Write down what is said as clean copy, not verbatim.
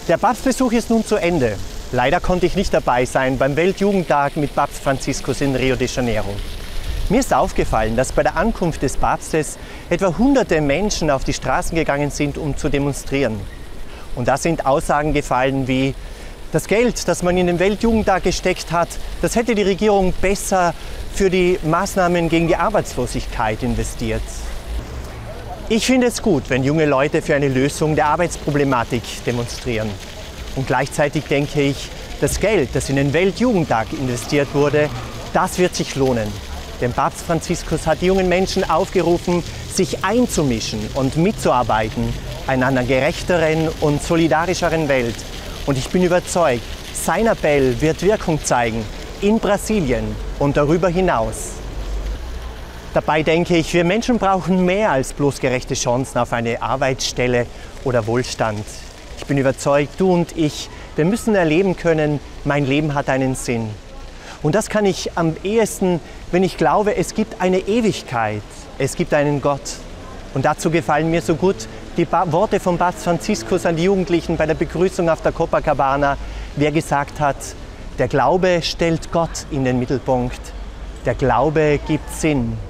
Der Papstbesuch ist nun zu Ende. Leider konnte ich nicht dabei sein beim Weltjugendtag mit Papst Franziskus in Rio de Janeiro. Mir ist aufgefallen, dass bei der Ankunft des Papstes etwa hunderte Menschen auf die Straßen gegangen sind, um zu demonstrieren. Und da sind Aussagen gefallen wie: Das Geld, das man in den Weltjugendtag gesteckt hat, das hätte die Regierung besser für die Maßnahmen gegen die Arbeitslosigkeit investiert. Ich finde es gut, wenn junge Leute für eine Lösung der Arbeitsproblematik demonstrieren. Und gleichzeitig denke ich, das Geld, das in den Weltjugendtag investiert wurde, das wird sich lohnen. Denn Papst Franziskus hat die jungen Menschen aufgerufen, sich einzumischen und mitzuarbeiten an einer gerechteren und solidarischeren Welt. Und ich bin überzeugt, sein Appell wird Wirkung zeigen in Brasilien und darüber hinaus. Dabei denke ich, wir Menschen brauchen mehr als bloß gerechte Chancen auf eine Arbeitsstelle oder Wohlstand. Ich bin überzeugt, du und ich, wir müssen erleben können, mein Leben hat einen Sinn. Und das kann ich am ehesten, wenn ich glaube, es gibt eine Ewigkeit, es gibt einen Gott. Und dazu gefallen mir so gut die Worte von Papst Franziskus an die Jugendlichen bei der Begrüßung auf der Copacabana, der gesagt hat: Der Glaube stellt Gott in den Mittelpunkt, der Glaube gibt Sinn.